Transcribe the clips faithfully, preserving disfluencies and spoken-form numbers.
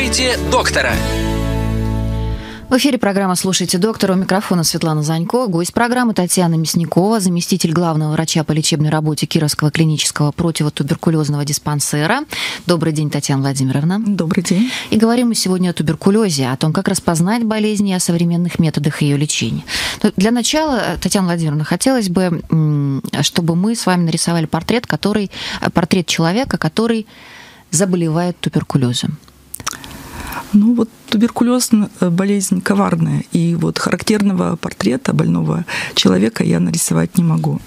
Слушайте доктора. В эфире программа «Слушайте доктора». У микрофона Светлана Занько. Гость программы Татьяна Мясникова, заместитель главного врача по лечебной работе Кировского клинического противотуберкулезного диспансера. Добрый день, Татьяна Владимировна. Добрый день. И говорим мы сегодня о туберкулезе, о том, как распознать болезнь и о современных методах ее лечения. Но для начала, Татьяна Владимировна, хотелось бы, чтобы мы с вами нарисовали портрет, который, портрет человека, который заболевает туберкулезом. Ну вот туберкулез – болезнь коварная, и вот характерного портрета больного человека я нарисовать не могу.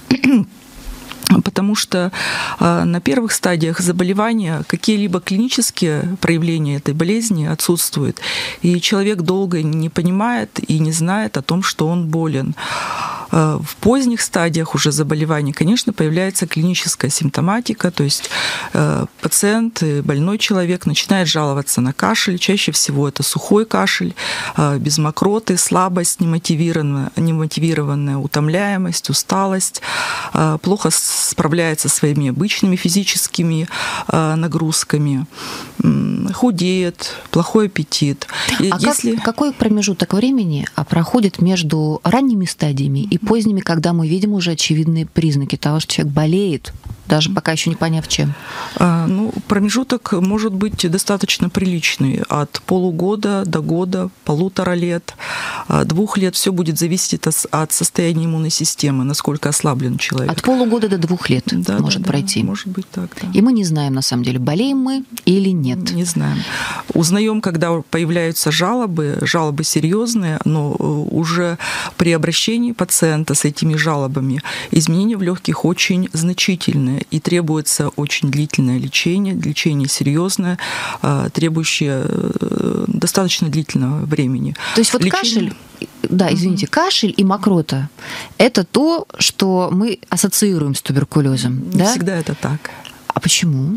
Потому что на первых стадиях заболевания какие-либо клинические проявления этой болезни отсутствуют, и человек долго не понимает и не знает о том, что он болен. В поздних стадиях уже заболевания, конечно, появляется клиническая симптоматика, то есть пациент, больной человек начинает жаловаться на кашель. Чаще всего это сухой кашель, без мокроты, слабость немотивированная, немотивированная утомляемость, усталость, плохо справляется со своими обычными физическими нагрузками, худеет, плохой аппетит. И а если... как, какой промежуток времени проходит между ранними стадиями и поздними, когда мы видим уже очевидные признаки того, что человек болеет, даже пока еще не поняв чем? А, ну, промежуток может быть достаточно приличный. От полугода до года, полутора лет, двух лет. Все будет зависеть от, от состояния иммунной системы, насколько ослаблен человек. От полугода до двух лет да, может да, пройти. Да, может быть так, да. И мы не знаем, на самом деле, болеем мы или нет. Не знаем. Узнаем, когда появляются жалобы, жалобы серьезные, но уже при обращении пациента с этими жалобами изменения в легких очень значительные, и требуется очень длительное лечение, лечение серьезное, требующее достаточно длительного времени. То есть вот лечение... кашель, да, извините, mm-hmm. кашель и мокрота – это то, что мы ассоциируем с туберкулезом, Не да? всегда это так. А почему?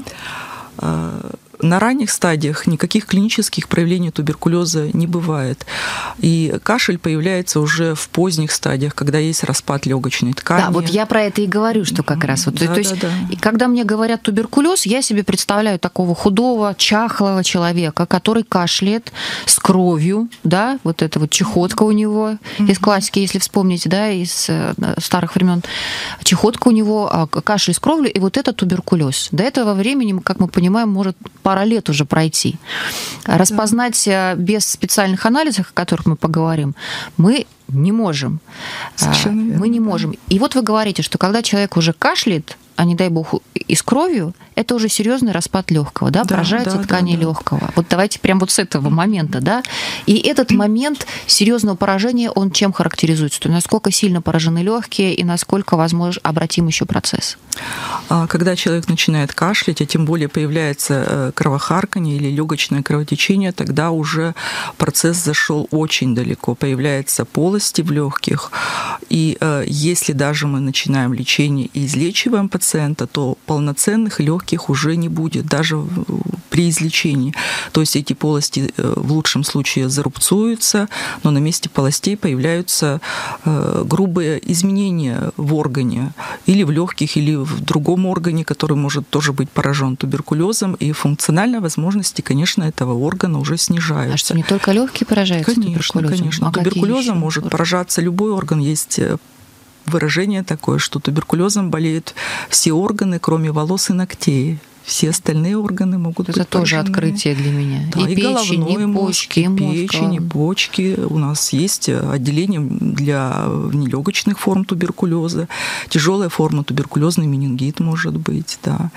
На ранних стадиях никаких клинических проявлений туберкулеза не бывает. И кашель появляется уже в поздних стадиях, когда есть распад легочной ткани. Да, вот я про это и говорю, что как раз. Вот, да, то есть, да, да. И когда мне говорят туберкулез, я себе представляю такого худого, чахлого человека, который кашляет с кровью, да, вот это вот чехотка у него, mm-hmm. из классики, если вспомните, да, из старых времен, чехотка у него, кашель с кровью, и вот это туберкулез. До этого времени, как мы понимаем, может пара лет уже пройти. Распознать да. без специальных анализов, о которых мы поговорим, мы не можем. Совершенно верно, мы не можем. Да. И вот вы говорите, что когда человек уже кашляет, а не дай бог и с кровью, это уже серьезный распад легкого, да, да поражаются да, ткани да, да. легкого. Вот давайте прямо вот с этого момента, да. И этот момент серьезного поражения, он чем характеризуется? То есть насколько сильно поражены легкие и насколько возможно обратим еще процесс? Когда человек начинает кашлять, а тем более появляется кровохарканье или легочное кровотечение, тогда уже процесс зашел очень далеко. Появляются полости в легких. И если даже мы начинаем лечение и излечиваем пациента, то полноценных легких уже не будет, даже при излечении. То есть эти полости в лучшем случае зарубцуются, но на месте полостей появляются грубые изменения в органе, или в легких, или в другом органе, который может тоже быть поражен туберкулезом, и функциональные возможности, конечно, этого органа уже снижаются. А что, не только легкие поражаются конечно, туберкулезом? Конечно, а туберкулезом может органы? поражаться любой орган. Есть выражение такое, что туберкулезом болеют все органы, кроме волос и ногтей. Все остальные органы могут Это быть тоже поражены. Открытие для меня. Да, и, и печень, головной и почки, и мозг, печень, и почки. У нас есть отделение для нелегочных форм туберкулеза. Тяжелая форма туберкулезный менингит может быть, да.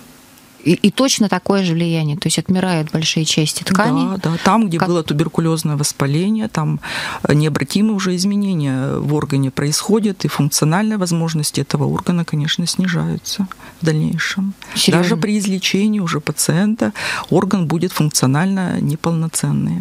И, и точно такое же влияние, то есть отмирают большие части ткани. Да, да. Там, где как... было туберкулезное воспаление, там необратимые уже изменения в органе происходят, и функциональные возможности этого органа, конечно, снижаются в дальнейшем. Серьезно? Даже при излечении уже пациента орган будет функционально неполноценный.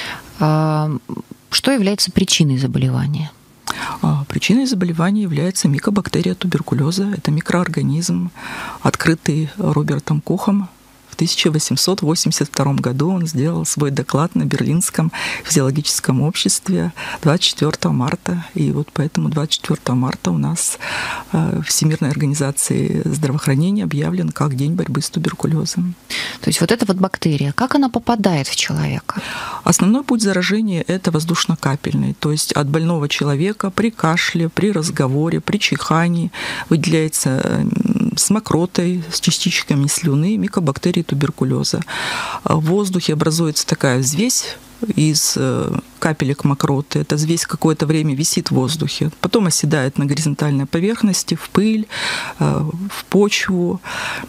А, что является причиной заболевания? Причиной заболевания является микобактерия туберкулеза. Это микроорганизм, открытый Робертом Кохом в тысяча восемьсот восемьдесят втором году он сделал свой доклад на Берлинском физиологическом обществе двадцать четвёртого марта. И вот поэтому двадцать четвёртого марта у нас Всемирной организацией здравоохранения объявлен как День борьбы с туберкулезом. То есть вот эта вот бактерия, как она попадает в человека? Основной путь заражения – это воздушно-капельный. То есть от больного человека при кашле, при разговоре, при чихании выделяется с мокротой, с частичками слюны микобактерии туберкулеза. В воздухе образуется такая взвесь из капелек мокроты. Эта взвесь какое-то время висит в воздухе, потом оседает на горизонтальной поверхности, в пыль, в почву.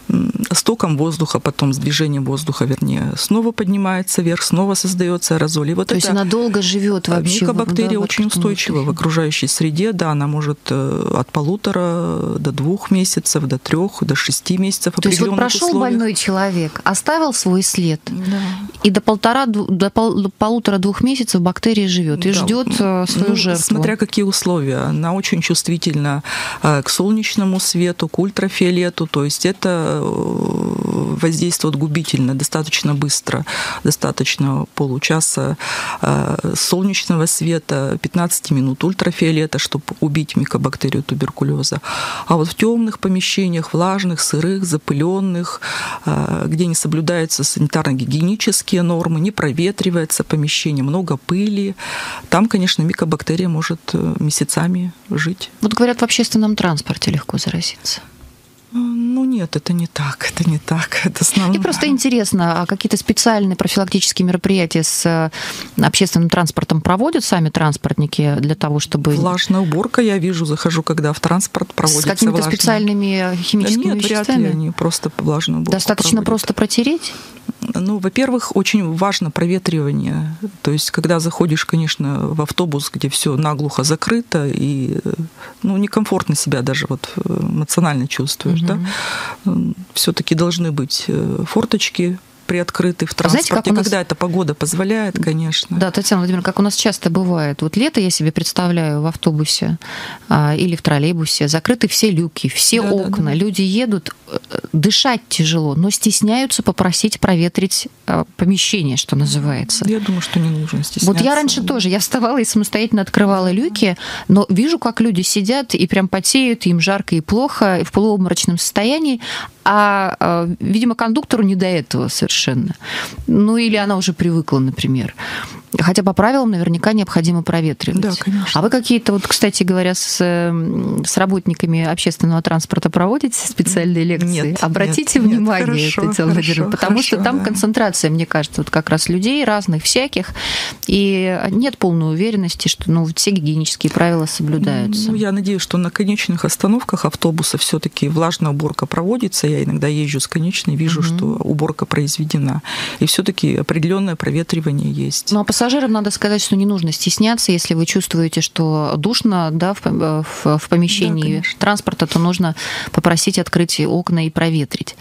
С током воздуха, потом с движением воздуха, вернее, снова поднимается вверх, снова создается аэрозоль. И вот То есть она долго живет вообще? Микобактерия да, очень устойчива в окружающей среде. Да, она может от полутора до двух месяцев, до трех, до шести месяцев. То есть вот прошел условиях. Больной человек, оставил свой след, да. и до полтора, до полутора-двух месяцев бактерия живет и да. ждет свою ну, жертву. Смотря какие условия. Она очень чувствительна к солнечному свету, к ультрафиолету. То есть это воздействует губительно, достаточно быстро, достаточно получаса солнечного света, пятнадцать минут ультрафиолета, чтобы убить микобактерию туберкулеза. А вот в темных помещениях, влажных, сырых, запыленных, где не соблюдаются санитарно-гигиенические нормы, не проветривается помещение, много пыли, там, конечно, микобактерия может месяцами жить. Вот говорят, в общественном транспорте легко заразиться. Ну нет, это не так, это не так. Это основное. Мне просто интересно, а какие-то специальные профилактические мероприятия с общественным транспортом проводят сами транспортники для того, чтобы... Влажная уборка, я вижу, захожу, когда в транспорт проводится влажная. С какими-то влажная... специальными химическими да нет, веществами? Вряд ли они просто влажную уборку Достаточно проводят. Просто протереть? Ну, во-первых, очень важно проветривание. То есть, когда заходишь, конечно, в автобус, где все наглухо закрыто, и ну, некомфортно себя даже вот эмоционально чувствуешь, mm-hmm. да, все-таки должны быть форточки приоткрыты в транспорте, а знаете, нас... когда эта погода позволяет, конечно. Да, Татьяна Владимировна, как у нас часто бывает. Вот лето я себе представляю в автобусе а, или в троллейбусе, закрыты все люки, все да, окна, да, да. люди едут, дышать тяжело, но стесняются попросить проветрить а, помещение, что называется. Я думаю, что не нужно стесняться. Вот я раньше тоже, я вставала и самостоятельно открывала люки, но вижу, как люди сидят и прям потеют, им жарко и плохо, и в полуобморочном состоянии, а, видимо, кондуктору не до этого совершенно. Ну, или она уже привыкла, например. Хотя по правилам наверняка необходимо проветривать. Да, конечно. А вы какие-то, вот, кстати говоря, с, с работниками общественного транспорта проводите специальные лекции? Нет. Обратите нет, внимание, нет, хорошо, Татьяна Владимировна, потому хорошо, что там да. концентрация, мне кажется, вот как раз людей разных, всяких, и нет полной уверенности, что ну, все гигиенические правила соблюдаются. Ну, я надеюсь, что на конечных остановках автобуса все-таки влажная уборка проводится. Я иногда езжу с конечной, вижу, mm-hmm. что уборка произведена. И все-таки определенное проветривание есть. Ну, а пассажирам надо сказать, что не нужно стесняться, если вы чувствуете, что душно да, в, в, в помещении да, транспорта, то нужно попросить открыть окна и проветрить.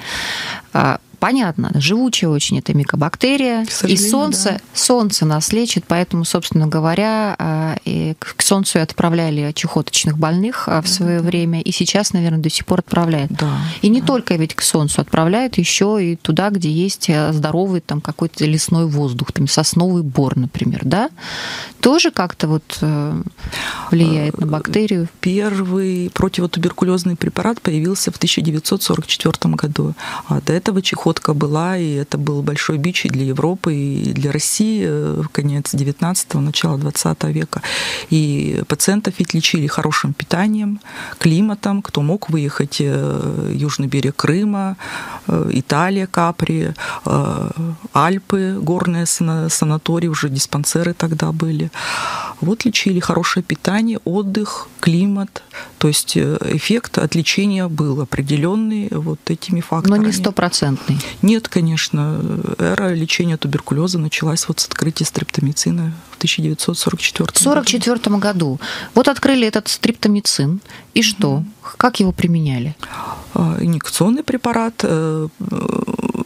Понятно, живучая очень эта микобактерия. И солнце, да. солнце нас лечит, поэтому, собственно говоря, и к солнцу отправляли чехоточных больных в свое да. время, и сейчас, наверное, до сих пор отправляют. Да, и не да. только ведь к солнцу отправляют, еще и туда, где есть здоровый там какой-то лесной воздух, там сосновый бор, например, да? Тоже как-то вот влияет на бактерию. Первый противотуберкулезный препарат появился в тысяча девятьсот сорок четвёртом году. А до этого чехотка была, и это был большой бич и для Европы, и для России в конец девятнадцатого, начало двадцатого века. И пациентов ведь лечили хорошим питанием, климатом, кто мог выехать, южный берег Крыма, Италия, Капри, Альпы, горные санатории, уже диспансеры тогда были. Вот лечили хорошее питание, отдых, климат. То есть эффект от лечения был определенный вот этими факторами. Но не стопроцентный. Нет, конечно. Эра лечения туберкулеза началась вот с открытия стрептомицина в тысяча девятьсот сорок четвёртом году. В сорок четвёртом году. Вот открыли этот стрептомицин. И что? Mm-hmm. Как его применяли? Инъекционный препарат.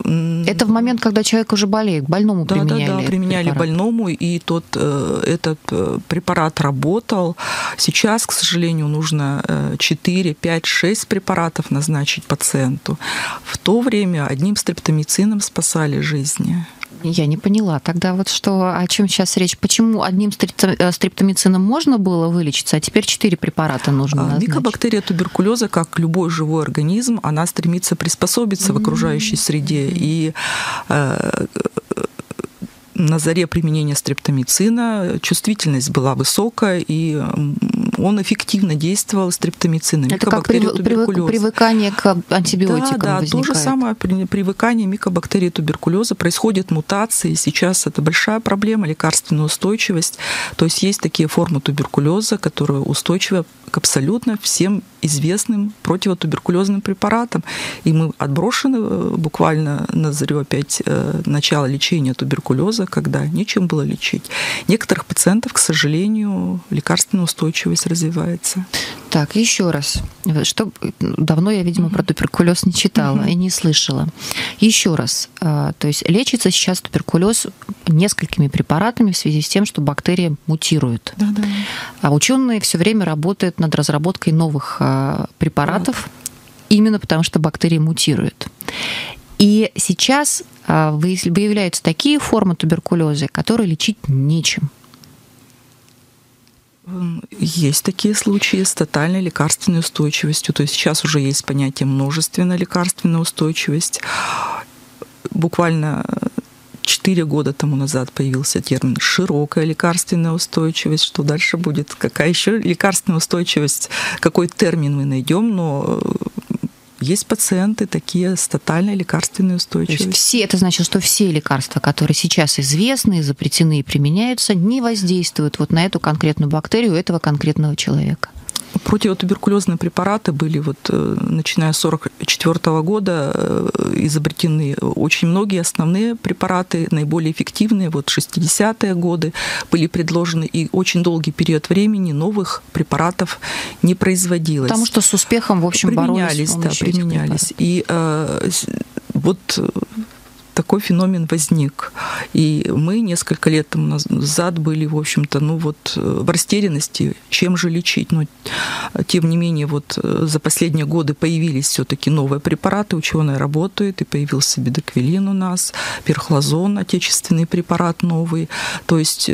Это в момент, когда человек уже болеет, больному да, применяли. Да, да, применяли препарат. больному, и тот, этот препарат работал. Сейчас, к сожалению, нужно четыре, пять, шесть препаратов назначить пациенту. В то время одним стрептомицином спасали жизни. Я не поняла. Тогда вот что, о чем сейчас речь? Почему одним стрептомицином можно было вылечиться, а теперь четыре препарата нужно назначить? Микобактерия туберкулеза, как любой живой организм, она стремится приспособиться mm-hmm. в окружающей среде. Mm-hmm. И э, на заре применения стрептомицина чувствительность была высокая, и он эффективно действовал, стрептомицин. Это как привык, привыкание к антибиотикам да, да, возникает. То же самое при привыкании микобактерии туберкулеза. Происходят мутации. Сейчас это большая проблема, лекарственная устойчивость. То есть есть такие формы туберкулеза, которые устойчивы к абсолютно всем известным противотуберкулезным препаратам. И мы отброшены буквально на зарю опять начала лечения туберкулеза, когда нечем было лечить. Некоторых пациентов, к сожалению, лекарственная устойчивость развивается. Так, еще раз. Что давно я, видимо, mm-hmm. про туберкулез не читала mm-hmm. и не слышала. Еще раз. То есть лечится сейчас туберкулез несколькими препаратами в связи с тем, что бактерия мутирует. Да-да. А ученые все время работают над разработкой новых препаратов, да. именно потому что бактерии мутируют. И сейчас выявляются такие формы туберкулеза, которые лечить нечем. Есть такие случаи с тотальной лекарственной устойчивостью. То есть сейчас уже есть понятие множественная лекарственная устойчивость. Буквально четыре года тому назад появился термин «широкая лекарственная устойчивость». Что дальше будет? Какая еще лекарственная устойчивость? Какой термин мы найдем? Но есть пациенты такие с тотальной лекарственной устойчивостью. То есть все, это значит, что все лекарства, которые сейчас известны, запретены и применяются, не воздействуют вот на эту конкретную бактерию этого конкретного человека. Противотуберкулезные препараты были, вот, начиная с сорок четвёртого года, изобретены очень многие основные препараты, наиболее эффективные. Вот шестидесятые годы были предложены, и очень долгий период времени новых препаратов не производилось. Потому что с успехом, в общем, применялись, боролись. Да, применялись. И э, вот такой феномен возник. И мы несколько лет тому назад были, в общем-то, ну вот в растерянности, чем же лечить. Но тем не менее, вот за последние годы появились все-таки новые препараты, ученые работают, и появился бедоквилин у нас, перхлозон, отечественный препарат новый. То есть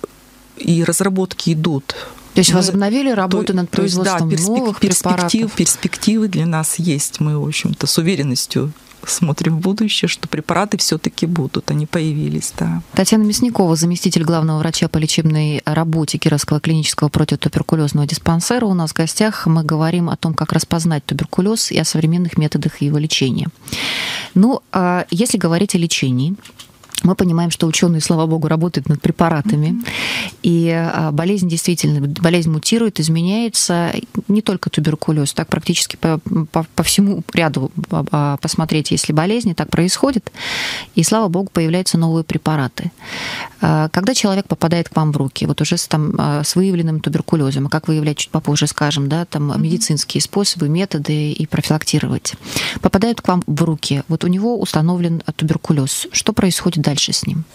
и разработки идут. То есть возобновили работу то, над производством то есть, да, новых перспектив, препаратов? Перспективы для нас есть. Мы, в общем-то, с уверенностью смотрим в будущее, что препараты все-таки будут, они появились, да. Татьяна Мясникова, заместитель главного врача по лечебной работе Кировского клинического противотуберкулезного диспансера. У нас в гостях мы говорим о том, как распознать туберкулез и о современных методах его лечения. Ну, если говорить о лечении, мы понимаем, что ученые, слава богу, работают над препаратами, mm-hmm. и болезнь действительно, болезнь мутирует, изменяется, не только туберкулез, так практически по, по, по всему ряду посмотреть, если болезни, так происходит, и, слава богу, появляются новые препараты. Когда человек попадает к вам в руки, вот уже с, там, с выявленным туберкулезом, а как выявлять, чуть попозже скажем, да, там mm-hmm. медицинские способы, методы и профилактировать, попадают к вам в руки, вот у него установлен туберкулез, что происходит дальше с ним?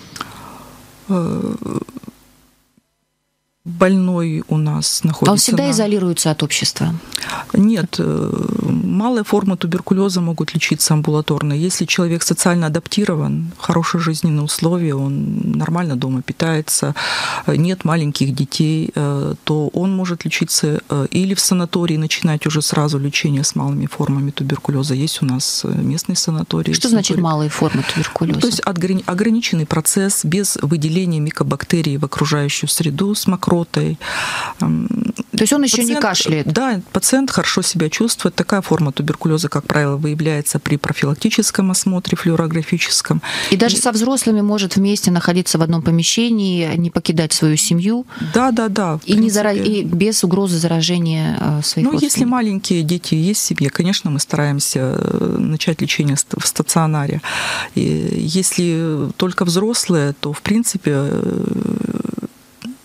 Больной у нас находится... А он всегда на... изолируется от общества? Нет. Малые формы туберкулеза могут лечиться амбулаторно. Если человек социально адаптирован, хорошие жизненные условия, он нормально дома питается, нет маленьких детей, то он может лечиться или в санатории, начинать уже сразу лечение с малыми формами туберкулеза. Есть у нас местный санаторий. Что санаторий. Значит малые формы туберкулеза? Ну, то есть ограниченный процесс без выделения микобактерий в окружающую среду с мокротой. То есть он еще пациент, не кашляет? Да, пациент хорошо себя чувствует. Такая форма туберкулеза, как правило, выявляется при профилактическом осмотре флюорографическом. И даже и... со взрослыми может вместе находиться в одном помещении, не покидать свою семью? Да, да, да. И, не зара... и без угрозы заражения своих Ну, родственников? Если маленькие дети есть в семье, конечно, мы стараемся начать лечение в стационаре. И если только взрослые, то, в принципе,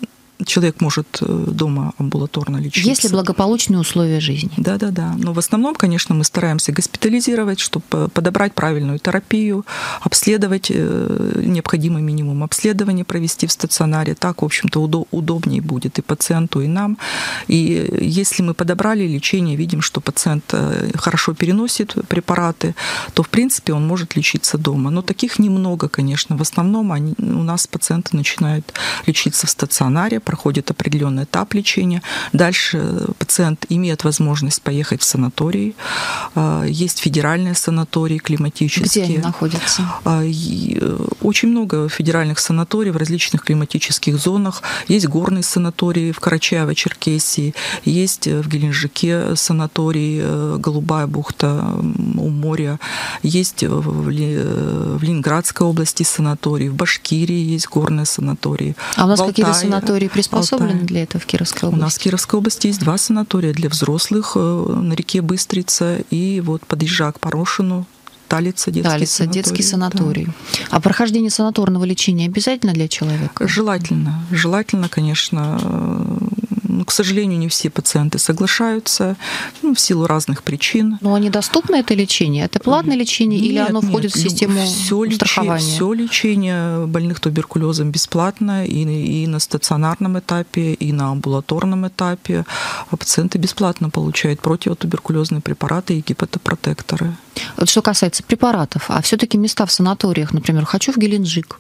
человек может дома амбулаторно лечиться. Если благополучные условия жизни. Да-да-да. Но в основном, конечно, мы стараемся госпитализировать, чтобы подобрать правильную терапию, обследовать необходимый минимум обследования, провести в стационаре. Так, в общем-то, удобнее будет и пациенту, и нам. И если мы подобрали лечение, видим, что пациент хорошо переносит препараты, то, в принципе, он может лечиться дома. Но таких немного, конечно. В основном они, у нас пациенты начинают лечиться в стационаре, проходит определенный этап лечения. Дальше пациент имеет возможность поехать в санаторий. Есть федеральные санатории климатические. Где они находятся? Очень много федеральных санаторий в различных климатических зонах. Есть горные санатории в Карачаево-Черкесии, есть в Геленджике санаторий Голубая бухта у моря, есть в Ленинградской области санаторий, в Башкирии есть горные санатории. А у нас в какие-то Алтае, санатории приспособлены Алтае. Для этого в Кировской области? У нас в Кировской области есть два санатория для взрослых на реке Быстрица и вот подъезжая к Порошину. Талица, детский Талица, санаторий. детский санаторий. Да. А прохождение санаторного лечения обязательно для человека? Желательно. Желательно, конечно. Но, к сожалению, не все пациенты соглашаются, ну, в силу разных причин. Но они доступны, это лечение? Это платное лечение нет, или оно нет, входит в систему все страхования? Лечи, все лечение больных туберкулезом бесплатно и, и на стационарном этапе, и на амбулаторном этапе. А пациенты бесплатно получают противотуберкулезные препараты и гепатопротекторы. Вот что касается препаратов, а все-таки места в санаториях, например, хочу в Геленджик.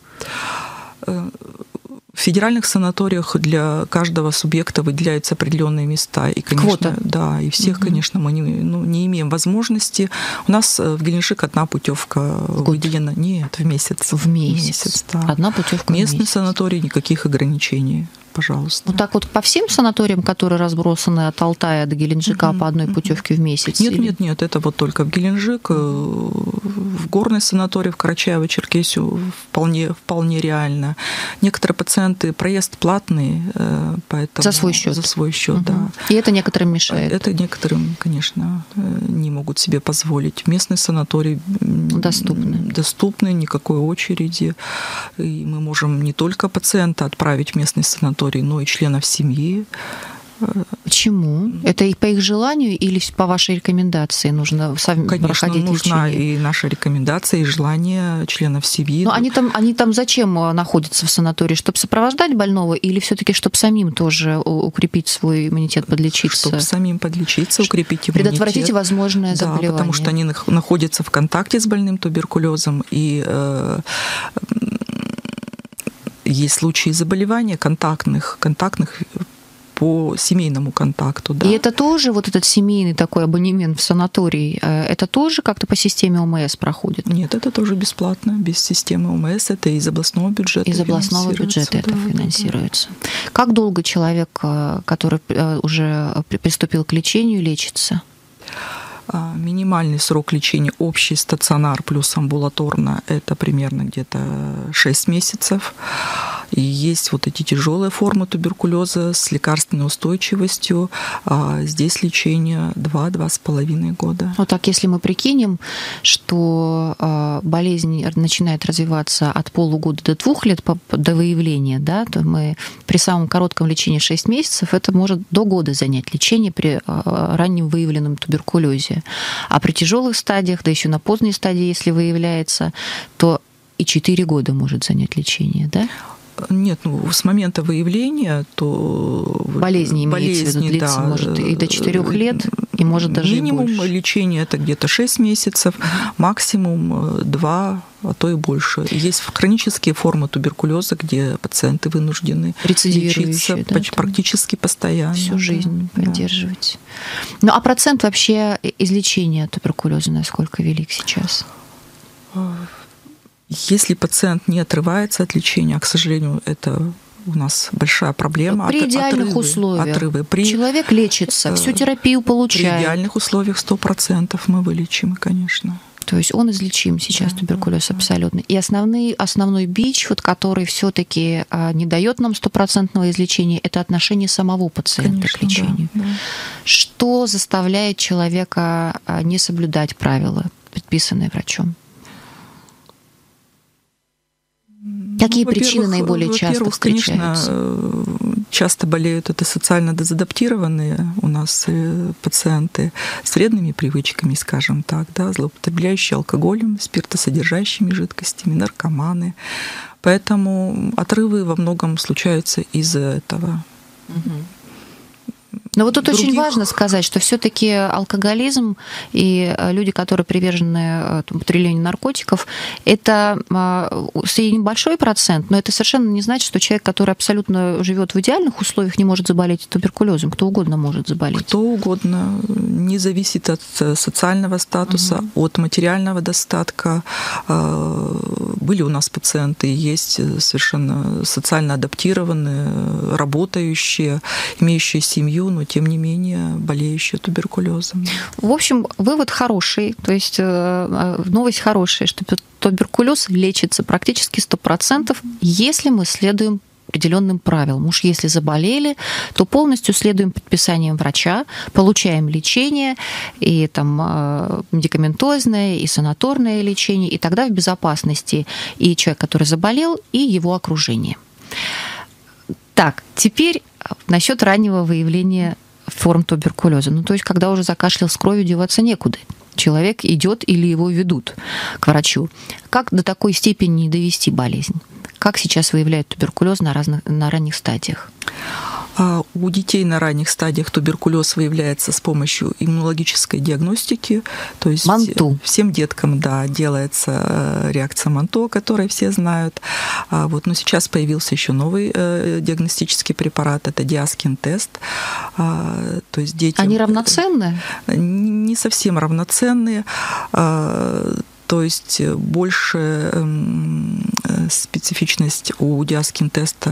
В федеральных санаториях для каждого субъекта выделяются определенные места. И, конечно, Квота. Да, и всех, угу. конечно, мы не, ну, не имеем возможности. У нас в Геленджик одна путевка выделена. Нет, в месяц. В месяц. месяц да. Одна путевка в месяц. Местный санаторий, никаких ограничений. Пожалуйста. Ну так вот по всем санаториям, которые разбросаны от Алтая до Геленджика mm-hmm. по одной путевке в месяц? Нет, или? нет, нет, это вот только в Геленджик, в горный санаторий, в Карачаево-Черкесию вполне, вполне реально. Некоторые пациенты проезд платный, поэтому за свой счет. За свой счет, mm-hmm. да. И это некоторым мешает. Это некоторым, конечно, не могут себе позволить. Местный санаторий доступны, доступны, никакой очереди, и мы можем не только пациента отправить в местный санаторий, но и членов семьи. Почему? Это и по их желанию или по вашей рекомендации нужно совместно проходить лечение? Конечно, нужна и наша рекомендация, и желание членов семьи. Но они там, они там зачем находятся в санатории? Чтобы сопровождать больного или все-таки чтобы самим тоже укрепить свой иммунитет, подлечиться? Чтобы самим подлечиться, укрепить иммунитет. Предотвратить возможное заболевание. Да, потому что они находятся в контакте с больным туберкулезом, и э, есть случаи заболевания контактных, контактных по семейному контакту. Да. И это тоже, вот этот семейный такой абонемент в санаторий, это тоже как-то по системе ОМС проходит? Нет, это тоже бесплатно, без системы ОМС, это из областного бюджета Из областного бюджета это да, финансируется. Да. Как долго человек, который уже приступил к лечению, лечится? Минимальный срок лечения общий стационар плюс амбулаторно – это примерно где-то шесть месяцев. И есть вот эти тяжелые формы туберкулеза с лекарственной устойчивостью. А здесь лечение два-два с половиной года. Вот так, если мы прикинем, что болезнь начинает развиваться от полугода до двух лет до выявления, да, то мы при самом коротком лечении шесть месяцев, это может до года занять лечение при раннем выявленном туберкулезе. А при тяжелых стадиях, да еще на поздней стадии, если выявляется, то и четыре года может занять лечение, да? Нет, ну с момента выявления, то болезни, имеется в виду, длится, да, может и до четырёх лет, и может даже минимум и больше. Лечения это где-то шесть месяцев, максимум два, а то и больше. Есть хронические формы туберкулеза, где пациенты вынуждены лечиться да, практически постоянно. Всю жизнь да, поддерживать. Да. Ну а процент вообще излечения туберкулеза насколько велик сейчас? Если пациент не отрывается от лечения, а, к сожалению, это у нас большая проблема. При от, идеальных отрывы, условиях отрывы. При, человек лечится, всю терапию получает. При идеальных условиях сто процентов мы вылечим, конечно. То есть он излечим сейчас, да, туберкулез, да, абсолютно. И основной, основной бич, вот, который все-таки не дает нам стопроцентного излечения, это отношение самого пациента конечно, к лечению. Да, да. Что заставляет человека не соблюдать правила, предписанные врачом? Какие ну, причины наиболее часто встречаются? Конечно, часто болеют это социально дезадаптированные у нас пациенты с вредными привычками, скажем так, да, злоупотребляющие алкоголем, спиртосодержащими жидкостями, наркоманы. Поэтому отрывы во многом случаются из-за этого. Угу. Но вот тут других... очень важно сказать, что все-таки алкоголизм и люди, которые привержены употреблению наркотиков, это средний небольшой процент, но это совершенно не значит, что человек, который абсолютно живет в идеальных условиях, не может заболеть туберкулезом. Кто угодно может заболеть. Кто угодно. Не зависит от социального статуса, угу. от материального достатка. Были у нас пациенты, есть совершенно социально адаптированные, работающие, имеющие семью, но тем не менее болеющие туберкулезом. В общем, вывод хороший, то есть новость хорошая, что туберкулез лечится практически сто процентов, если мы следуем определенным правилам. Уж если заболели, то полностью следуем предписаниям врача, получаем лечение, и там медикаментозное, и санаторное лечение, и тогда в безопасности и человек, который заболел, и его окружение. Так, теперь насчет раннего выявления форм туберкулеза. Ну, то есть, когда уже закашлял с кровью, деваться некуда. Человек идет или его ведут к врачу. Как до такой степени не довести болезнь? Как сейчас выявляют туберкулез на, разных, на ранних стадиях? У детей на ранних стадиях туберкулез выявляется с помощью иммунологической диагностики. То есть Манту. Всем деткам, да, делается реакция Манто, которую все знают. Вот. Но сейчас появился еще новый диагностический препарат, это Диаскин-тест. То есть детям... Они равноценны? Не совсем равноценные. То есть больше специфичность у Диаскин-теста.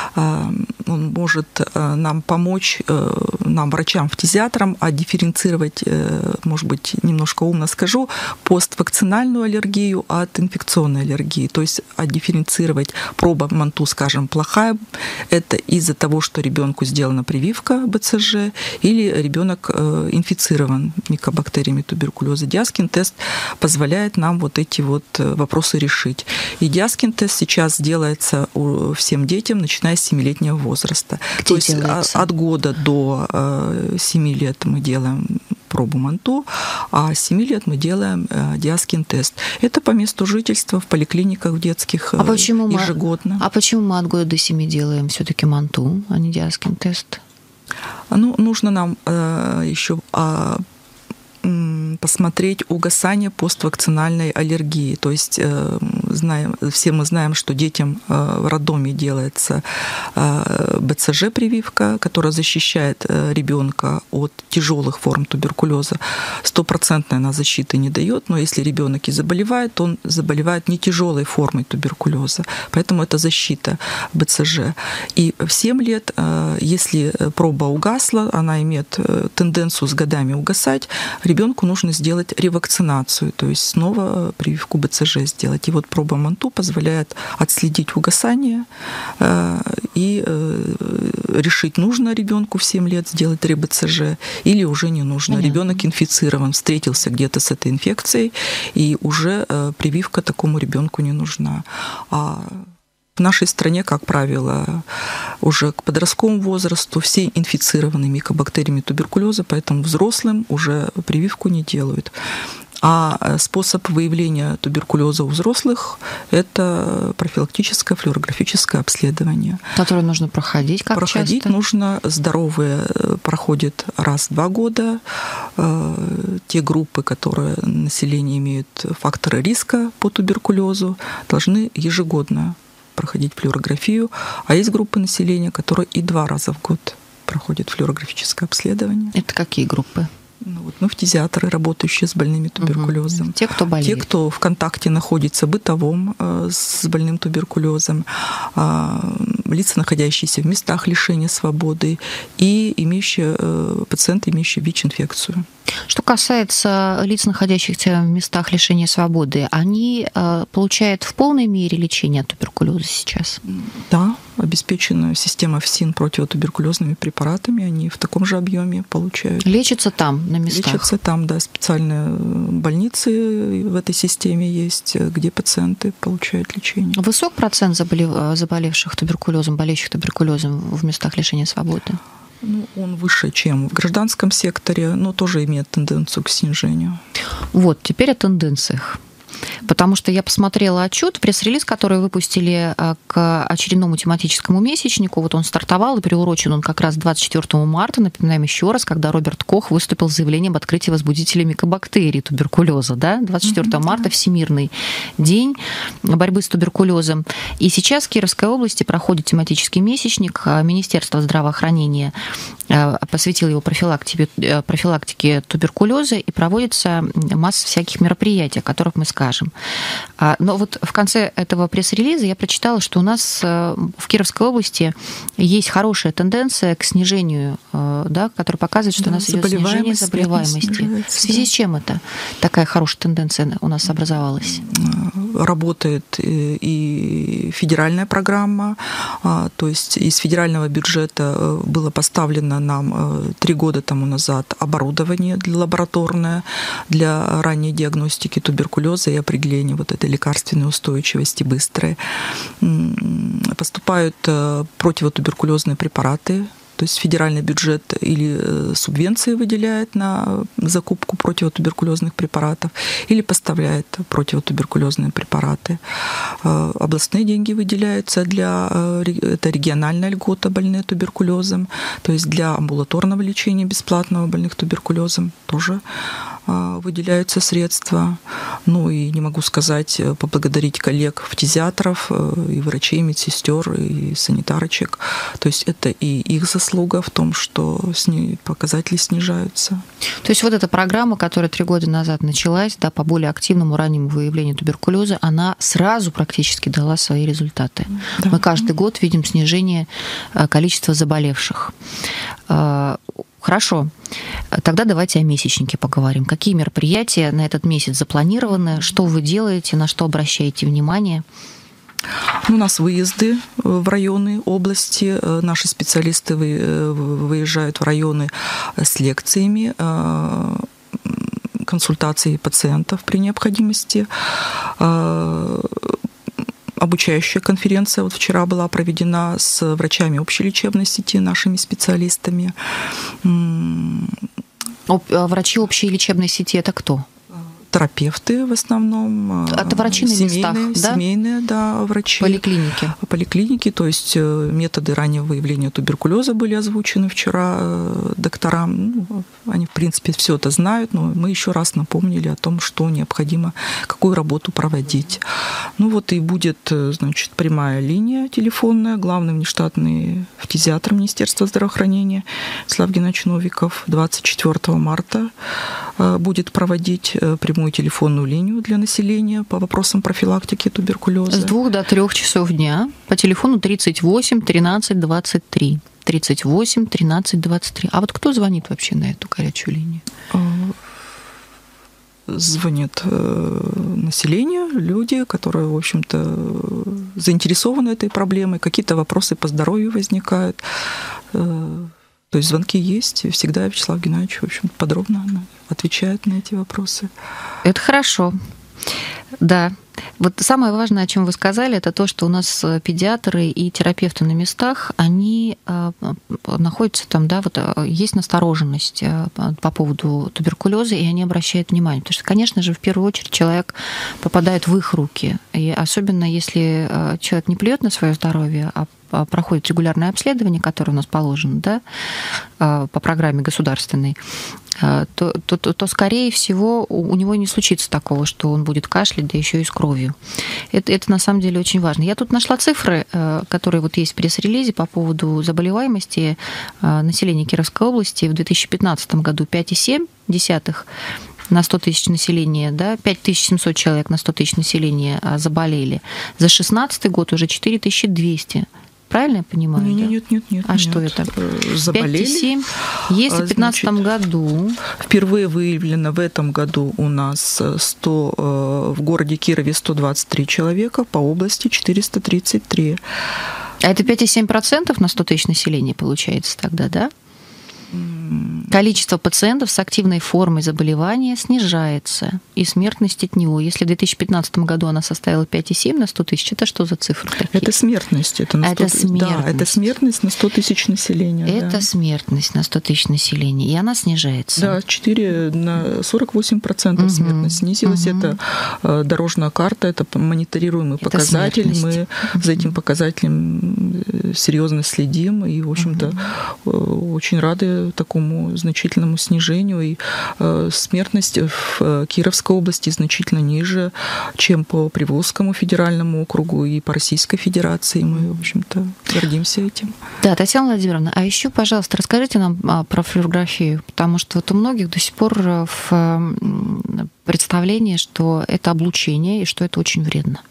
Он может нам помочь, нам, врачам-фтизиатрам, дифференцировать, может быть, немножко умно скажу, поствакцинальную аллергию от инфекционной аллергии. То есть отдифференцировать проба Манту, скажем, плохая, это из-за того, что ребенку сделана прививка бэ цэ жэ или ребенок инфицирован микобактериями туберкулеза. Диаскин-тест позволяет нам вот эти вот вопросы решить. И Диаскин-тест сейчас делается всем детям, начиная с семилетнего возраста. Где То есть делается? От года до семи лет мы делаем пробу Манту, а с семи лет мы делаем Диаскин-тест. Это по месту жительства в поликлиниках в детских а почему ежегодно. Мы, а почему мы от года до семи делаем все-таки Манту, а не Диаскин-тест? Ну, нужно нам еще посмотреть угасание поствакцинальной аллергии. То есть знаем, все мы знаем, что детям в роддоме делается бэ цэ жэ-прививка, которая защищает ребенка от тяжелых форм туберкулеза. Стопроцентной она защиты не дает, но если ребенок и заболевает, он заболевает не тяжелой формой туберкулеза. Поэтому это защита бэ цэ жэ. И в семь лет, если проба угасла, она имеет тенденцию с годами угасать, ребенку нужно сделать ревакцинацию, то есть снова прививку бэ цэ жэ сделать. И вот проба Манту позволяет отследить угасание и решить, нужно ребенку в семь лет сделать ре бэ цэ жэ или уже не нужно. Ребенок инфицирован, встретился где-то с этой инфекцией, и уже прививка такому ребенку не нужна. А в нашей стране, как правило, уже к подростковому возрасту все инфицированы микобактериями туберкулеза, поэтому взрослым уже прививку не делают. А способ выявления туберкулеза у взрослых – это профилактическое флюорографическое обследование. Которое нужно проходить как Проходить часто? нужно. Здоровые проходят раз в два года. Те группы, которые население имеют факторы риска по туберкулезу, должны ежегодно проходить флюорографию, а есть группы населения, которые и два раза в год проходят флюорографическое обследование. Это какие группы? Ну, вот, ну, фтизиатры, работающие с больными туберкулезом. Угу. Те, кто болеет. Те, кто в контакте находится бытовом э, с больным туберкулезом, э, лица, находящиеся в местах лишения свободы, и имеющие, э, пациенты, имеющие ВИЧ-инфекцию. Что касается лиц, находящихся в местах лишения свободы, они получают в полной мере лечение от туберкулеза сейчас? Да, обеспечена система ФСИН противотуберкулезными препаратами, они в таком же объеме получают. Лечатся там, на местах? Лечатся там, да, специальные больницы в этой системе есть, где пациенты получают лечение. Высок процент заболевших туберкулезом, болеющих туберкулезом в местах лишения свободы? Ну, он выше, чем в гражданском секторе, но тоже имеет тенденцию к снижению. Вот, теперь о тенденциях. Потому что я посмотрела отчет, пресс-релиз, который выпустили к очередному тематическому месячнику. Вот он стартовал, и приурочен он как раз двадцать четвёртого марта, напоминаем еще раз, когда Роберт Кох выступил с заявлением об открытии возбудителей микобактерий туберкулеза. Да? двадцать четвёртого марта, Всемирный день борьбы с туберкулезом. И сейчас в Кировской области проходит тематический месячник. Министерство здравоохранения посвятило его профилактике, профилактике туберкулеза, и проводится масса всяких мероприятий, о которых мы скажем. Но вот в конце этого пресс-релиза я прочитала, что у нас в Кировской области есть хорошая тенденция к снижению, да, которая показывает, что да, у нас идет снижение заболеваемости. В связи да. с чем это такая хорошая тенденция у нас образовалась? Работает и федеральная программа, то есть из федерального бюджета было поставлено нам три года тому назад оборудование для лабораторное для ранней диагностики туберкулеза и определения вот этой лекарственной устойчивости быстрой. Поступают противотуберкулезные препараты. То есть федеральный бюджет или субвенции выделяет на закупку противотуберкулезных препаратов, или поставляет противотуберкулезные препараты. Областные деньги выделяются для... Это региональная льгота больные туберкулезом, то есть для амбулаторного лечения бесплатного больных туберкулезом тоже выделяются средства. Ну и не могу сказать, поблагодарить коллег, фтизиатров, и врачей, и медсестер, и санитарочек. То есть это и их заслуга в том, что показатели снижаются. То есть вот эта программа, которая три года назад началась, да, по более активному раннему выявлению туберкулеза, она сразу практически дала свои результаты. Да. Мы каждый год видим снижение количества заболевших. Хорошо. Тогда давайте о месячнике поговорим. Какие мероприятия на этот месяц запланированы? Что вы делаете? На что обращаете внимание? У нас выезды в районы, области. Наши специалисты выезжают в районы с лекциями, консультацией пациентов при необходимости. Обучающая конференция вот вчера была проведена с врачами общелечебной сети, нашими специалистами. Врачи общей лечебной сети – это кто? Терапевты в основном. Это врачи на местах, да? Семейные, да, врачи. Поликлиники. Поликлиники, то есть методы раннего выявления туберкулеза были озвучены вчера докторам. Ну, они, в принципе, все это знают, но мы еще раз напомнили о том, что необходимо, какую работу проводить. Ну вот и будет, значит, прямая линия телефонная, главный внештатный фтизиатр Министерства здравоохранения Слав Геннадьевич Новиков двадцать четвёртого марта будет проводить прямую телефонную линию для населения по вопросам профилактики туберкулеза. С двух до трех часов дня по телефону тридцать восемь тринадцать двадцать три. тридцать восемь тринадцать двадцать три. А вот кто звонит вообще на эту горячую линию? Звонит население, люди, которые, в общем-то, заинтересованы этой проблемой, какие-то вопросы по здоровью возникают. То есть звонки есть, и всегда Вячеслав Геннадьевич, в общем, подробно отвечает на эти вопросы. Это хорошо. Да. Вот самое важное, о чем вы сказали, это то, что у нас педиатры и терапевты на местах, они находятся там, да, вот есть настороженность по поводу туберкулеза, и они обращают внимание. Потому что, конечно же, в первую очередь человек попадает в их руки. И особенно если человек не плюет на свое здоровье, а проходит регулярное обследование, которое у нас положено, да, по программе государственной, то, то, то, то, скорее всего, у него не случится такого, что он будет кашлять, да еще и с кровью. Это, это на самом деле очень важно. Я тут нашла цифры, которые вот есть в пресс-релизе по поводу заболеваемости населения Кировской области. В две тысячи пятнадцатом году пять целых семь десятых на сто тысяч населения, да, пять тысяч семьсот человек на сто тысяч населения заболели. За шестнадцатый год уже четыре тысячи двести правильно я понимаю? Нет, да? нет, нет, нет. А нет. что это? Заболели. пять и семь. Если в две тысячи пятнадцатом году... Впервые выявлено в этом году у нас сто, в городе Кирове сто двадцать три человека, по области четыреста тридцать три. А это пять и семь десятых процента на сто тысяч населения получается тогда, да? Количество пациентов с активной формой заболевания снижается, и смертность от него. Если в две тысячи пятнадцатом году она составила пять и семь на сто тысяч, это что за цифры такие? Это смертность. Это, на сто... это смертность. Да, это смертность на сто тысяч населения. Это да. смертность на сто тысяч населения, и она снижается. Да, четыре на сорок восемь процентов угу. смертность снизилась. Угу. Это дорожная карта, это мониторируемый это показатель. Мы угу. за этим показателем серьезно следим, и, в общем-то, угу. очень рады такому значительному снижению, и э, смертность в Кировской области значительно ниже, чем по Приволжскому федеральному округу и по Российской Федерации. Мы, в общем-то, гордимся этим. Да, Татьяна Владимировна, а еще, пожалуйста, расскажите нам про флюорографию, потому что вот у многих до сих пор в представлении, что это облучение и что это очень вредно.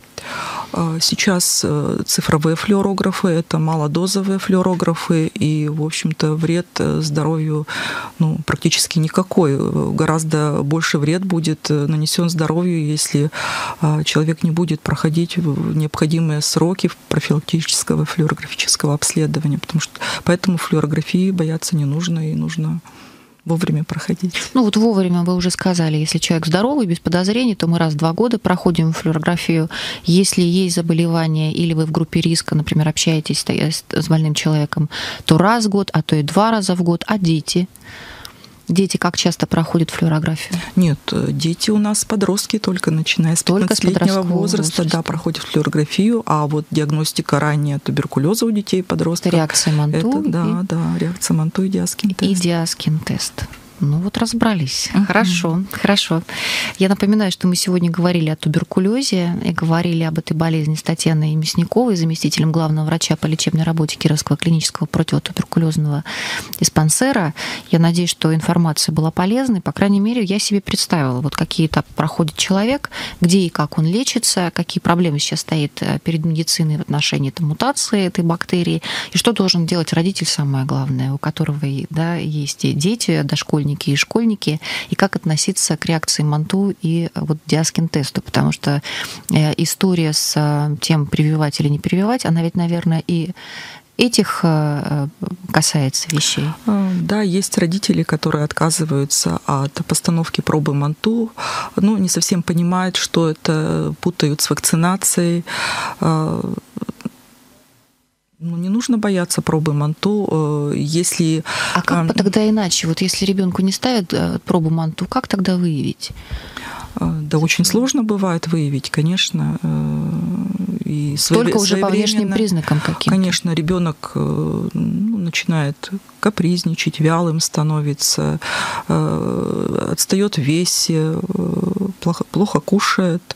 Сейчас цифровые флюорографы — это малодозовые флюорографы, и, в общем-то, вред здоровью ну, практически никакой. Гораздо больше вред будет нанесен здоровью, если человек не будет проходить необходимые сроки профилактического флюорографического обследования, потому что поэтому флюорографии бояться не нужно, и нужно вовремя проходить. Ну вот вовремя вы уже сказали, если человек здоровый, без подозрений, то мы раз в два года проходим флюорографию. Если есть заболевание или вы в группе риска, например, общаетесь с больным человеком, то раз в год, а то и два раза в год. А дети? Дети как часто проходят флюорографию? Нет, дети у нас подростки только, начиная с пятнадцатилетнего возраста, да, проходят флюорографию, а вот диагностика ранняя туберкулеза у детей и подростков. Это реакция Манту? Это, да, и... да, реакция Манту и Диаскин-тест. И Диаскин-тест. Ну вот разобрались. Uh-huh. Хорошо, хорошо. Я напоминаю, что мы сегодня говорили о туберкулезе и говорили об этой болезни с Татьяной Мясниковой, заместителем главного врача по лечебной работе Кировского клинического противотуберкулезного диспансера. Я надеюсь, что информация была полезной. По крайней мере, я себе представила, вот какие этапы проходит человек, где и как он лечится, какие проблемы сейчас стоят перед медициной в отношении этой мутации, этой бактерии, и что должен делать родитель, самое главное, у которого да, есть дети, дошкольники, и школьники, и как относиться к реакции Манту и вот Диаскин-тесту, потому что история с тем, прививать или не прививать, она ведь, наверное, и этих касается вещей. Да, есть родители, которые отказываются от постановки пробы Манту, ну, не совсем понимают, что это, путают с вакцинацией. Ну, не нужно бояться пробы Манту, если... А как бы тогда иначе? Вот если ребенку не ставят пробу Манту, как тогда выявить? Да, очень сложно бывает выявить, конечно. И только уже по внешним признакам каким-то. Конечно, ребенок ну, начинает капризничать, вялым становится, отстает в весе, плохо, плохо кушает.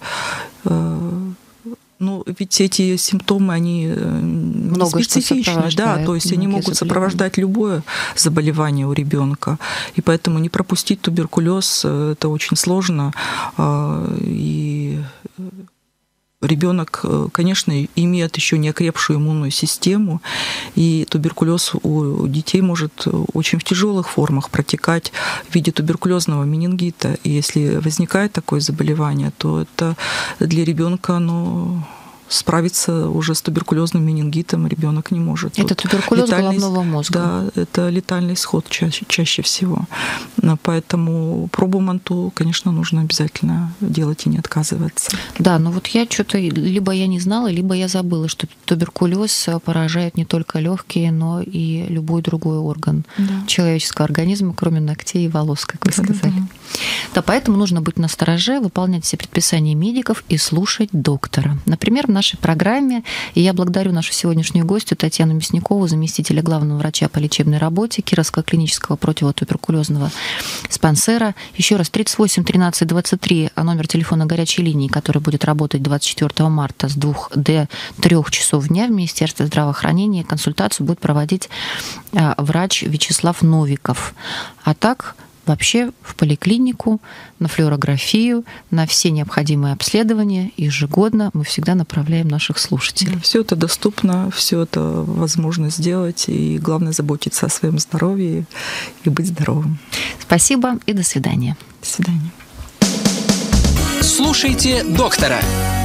Ну, ведь эти симптомы, они не специфичны, да, то есть они могут сопровождать любое заболевание у ребенка, и поэтому не пропустить туберкулез это очень сложно, и ребенок, конечно, имеет еще неокрепшую иммунную систему, и туберкулез у детей может очень в тяжелых формах протекать в виде туберкулезного менингита. И если возникает такое заболевание, то это для ребенка, ну, справиться уже с туберкулезным менингитом ребенок не может. Это туберкулез головного мозга. Да, это летальный исход чаще, чаще всего. Поэтому пробу Манту, конечно, нужно обязательно делать и не отказываться. Да, но вот я что-то либо я не знала, либо я забыла, что туберкулез поражает не только легкие, но и любой другой орган да. человеческого организма, кроме ногтей и волос, как вы да, сказали. Да, да. да, поэтому нужно быть настороже, выполнять все предписания медиков и слушать доктора. Например, в нашей программе, и я благодарю нашу сегодняшнюю гостью Татьяну Мясникову, заместителя главного врача по лечебной работе Кировского клинического противотуберкулезного диспансера. Еще раз, тридцать восемь тринадцать двадцать три, номер телефона горячей линии, который будет работать двадцать четвёртого марта с двух до трёх часов дня в Министерстве здравоохранения. Консультацию будет проводить врач Вячеслав Новиков. А так, вообще в поликлинику, на флюорографию, на все необходимые обследования. Ежегодно мы всегда направляем наших слушателей. Все это доступно, все это возможно сделать, и главное заботиться о своем здоровье и быть здоровым. Спасибо и до свидания. До свидания. Слушайте доктора.